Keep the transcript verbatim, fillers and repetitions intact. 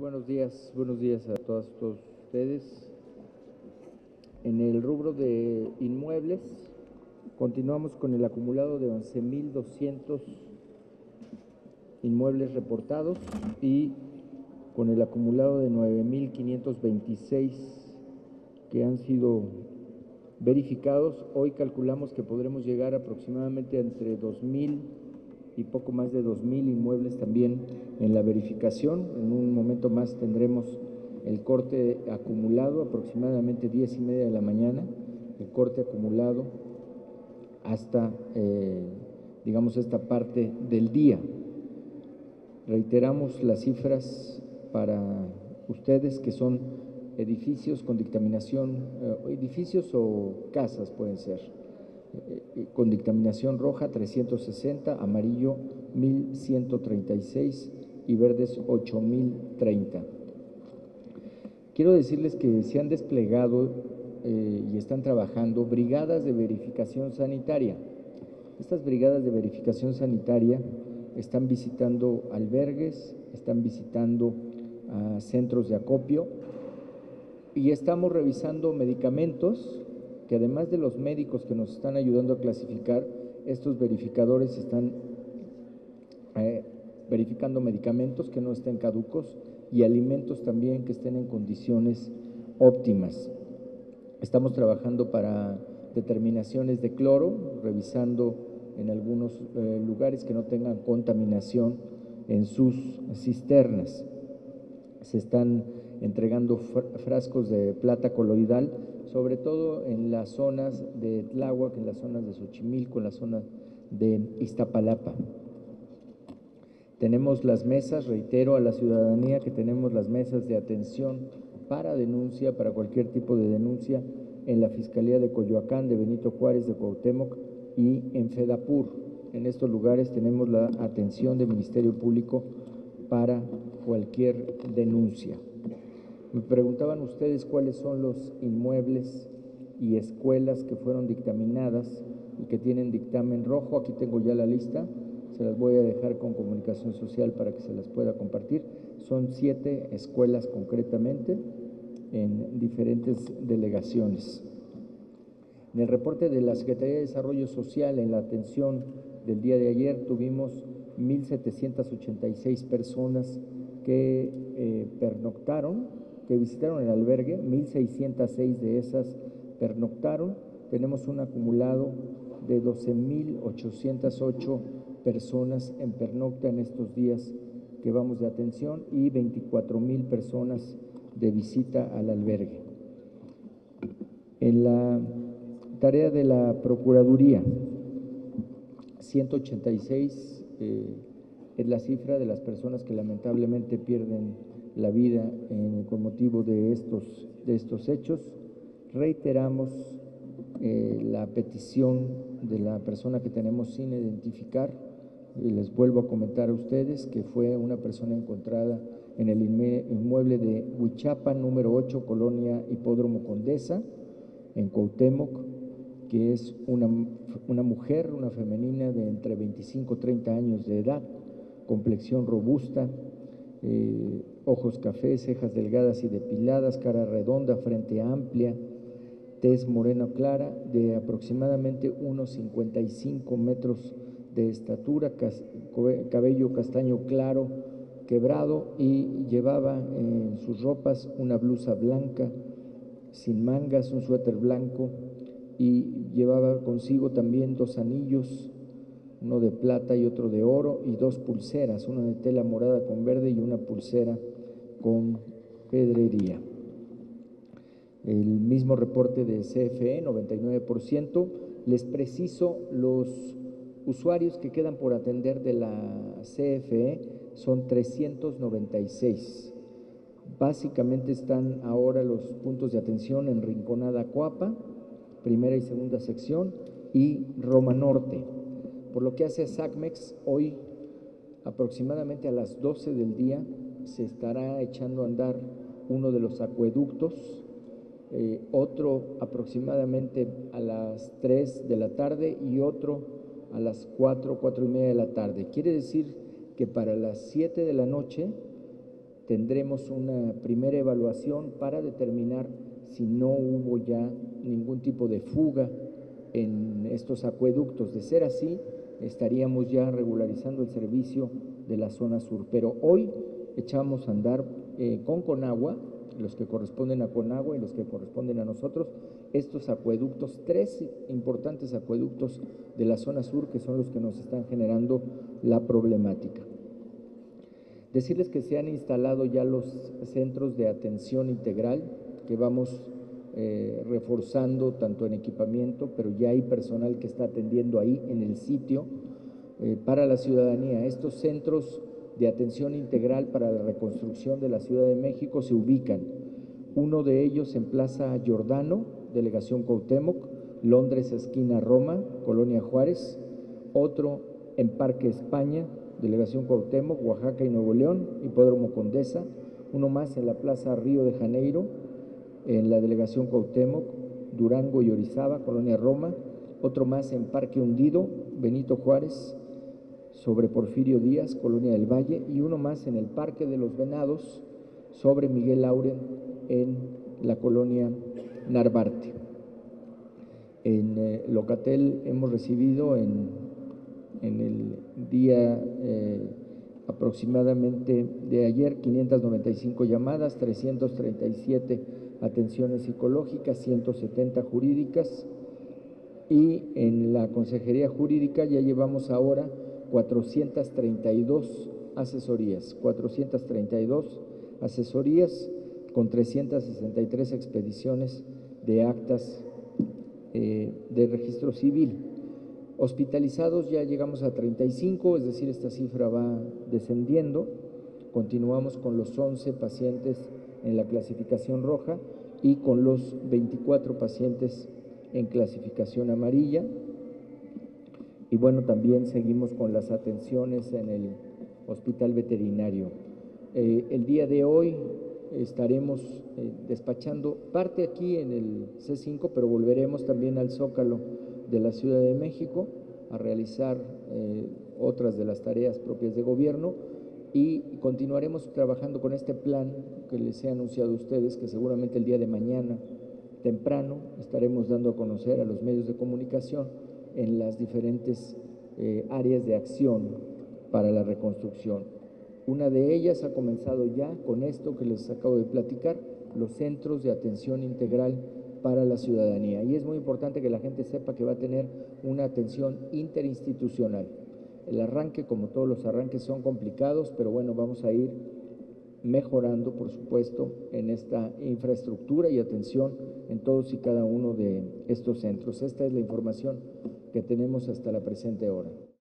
buenos días, buenos días a todas, todos ustedes. En el rubro de inmuebles, continuamos con el acumulado de once mil doscientos inmuebles reportados y con el acumulado de nueve mil quinientos veintiséis que han sido verificados. Hoy calculamos que podremos llegar aproximadamente entre dos mil y poco más de dos mil inmuebles también en la verificación. En un momento más tendremos el corte acumulado, aproximadamente diez y media de la mañana, el corte acumulado hasta, eh, digamos, esta parte del día. Reiteramos las cifras para ustedes, que son edificios con dictaminación, eh, edificios o casas pueden ser, eh, con dictaminación roja trescientos sesenta, amarillo mil ciento treinta y seis y verdes ocho mil treinta. Quiero decirles que se han desplegado eh, y están trabajando brigadas de verificación sanitaria. Estas brigadas de verificación sanitaria están visitando albergues, están visitando uh, centros de acopio y estamos revisando medicamentos que, además de los médicos que nos están ayudando a clasificar, estos verificadores están eh, verificando medicamentos que no estén caducos y alimentos también que estén en condiciones óptimas. Estamos trabajando para determinaciones de cloro, revisando en algunos eh, lugares que no tengan contaminación en sus cisternas. Se están entregando frascos de plata coloidal, sobre todo en las zonas de Tláhuac, en las zonas de Xochimilco, en la zona de Iztapalapa. Tenemos las mesas, reitero a la ciudadanía que tenemos las mesas de atención para denuncia, para cualquier tipo de denuncia, en la Fiscalía de Coyoacán, de Benito Juárez, de Cuauhtémoc y en Fedapur. En estos lugares tenemos la atención del Ministerio Público para cualquier denuncia. Me preguntaban ustedes cuáles son los inmuebles y escuelas que fueron dictaminadas y que tienen dictamen rojo. Aquí tengo ya la lista, se las voy a dejar con Comunicación Social para que se las pueda compartir. Son siete escuelas concretamente en diferentes delegaciones. En el reporte de la Secretaría de Desarrollo Social, en la atención del día de ayer, tuvimos mil setecientas ochenta y seis personas que eh, pernoctaron, que visitaron el albergue, mil seiscientas seis de esas pernoctaron. Tenemos un acumulado de doce mil ochocientas ocho personas en pernocta en estos días que vamos de atención y veinticuatro mil personas de visita al albergue. En la tarea de la Procuraduría, ciento ochenta y seis eh, es la cifra de las personas que lamentablemente pierden la vida eh, con motivo de estos, de estos hechos. Reiteramos eh, la petición de la persona que tenemos sin identificar, y les vuelvo a comentar a ustedes que fue una persona encontrada en el inmueble de Huichapa, número ocho, Colonia Hipódromo Condesa, en Cuauhtémoc, que es una, una mujer, una femenina de entre veinticinco y treinta años de edad, complexión robusta, eh, ojos cafés, cejas delgadas y depiladas, cara redonda, frente amplia, tez morena clara, de aproximadamente unos cincuenta y cinco metros de estatura, cabello castaño claro, quebrado, y llevaba en sus ropas una blusa blanca sin mangas, un suéter blanco, y llevaba consigo también dos anillos, uno de plata y otro de oro, y dos pulseras, una de tela morada con verde y una pulsera con pedrería. El mismo reporte de C F E, noventa y nueve por ciento. Les preciso, los usuarios que quedan por atender de la C F E son trescientos noventa y seis. Básicamente están ahora los puntos de atención en Rinconada Coapa, primera y segunda sección, y Roma Norte. Por lo que hace a SACMEX, hoy aproximadamente a las doce del día se estará echando a andar uno de los acueductos, eh, otro aproximadamente a las tres de la tarde y otro a las cuatro, cuatro y media de la tarde. Quiere decir que para las siete de la noche tendremos una primera evaluación para determinar si no hubo ya ningún tipo de fuga en estos acueductos. De ser así, estaríamos ya regularizando el servicio de la zona sur. Pero hoy echamos a andar eh, con Conagua, los que corresponden a Conagua y los que corresponden a nosotros, estos acueductos, tres importantes acueductos de la zona sur que son los que nos están generando la problemática. Decirles que se han instalado ya los centros de atención integral que vamos eh, reforzando tanto en equipamiento, pero ya hay personal que está atendiendo ahí en el sitio eh, para la ciudadanía. Estos centros de atención integral para la reconstrucción de la Ciudad de México se ubican, uno de ellos en Plaza Giordano, Delegación Cuauhtémoc, Londres, esquina Roma, Colonia Juárez, otro en Parque España, Delegación Cuauhtémoc, Oaxaca y Nuevo León, Hipódromo Condesa, uno más en la Plaza Río de Janeiro, en la Delegación Cuauhtémoc, Durango y Orizaba, Colonia Roma, otro más en Parque Hundido, Benito Juárez, sobre Porfirio Díaz, Colonia del Valle, y uno más en el Parque de los Venados, sobre Miguel Lauren, en la Colonia Narvarte. En eh, Locatel hemos recibido en, en el día eh, aproximadamente de ayer quinientas noventa y cinco llamadas, trescientas treinta y siete atenciones psicológicas, ciento setenta jurídicas, y en la Consejería Jurídica ya llevamos ahora cuatrocientas treinta y dos asesorías, cuatrocientas treinta y dos asesorías con trescientas sesenta y tres expediciones de actas eh, de registro civil. Hospitalizados ya llegamos a treinta y cinco, es decir, esta cifra va descendiendo. Continuamos con los once pacientes en la clasificación roja y con los veinticuatro pacientes en clasificación amarilla. Y bueno, también seguimos con las atenciones en el hospital veterinario. Eh, el día de hoy estaremos eh, despachando parte aquí en el C cinco, pero volveremos también al Zócalo de la Ciudad de México a realizar eh, otras de las tareas propias de gobierno, y continuaremos trabajando con este plan que les he anunciado a ustedes, que seguramente el día de mañana temprano estaremos dando a conocer a los medios de comunicación en las diferentes eh, áreas de acción para la reconstrucción. Una de ellas ha comenzado ya con esto que les acabo de platicar, los centros de atención integral para la ciudadanía. Y es muy importante que la gente sepa que va a tener una atención interinstitucional. El arranque, como todos los arranques, son complicados, pero bueno, vamos a ir mejorando, por supuesto, en esta infraestructura y atención en todos y cada uno de estos centros. Esta es la información que tenemos hasta la presente hora.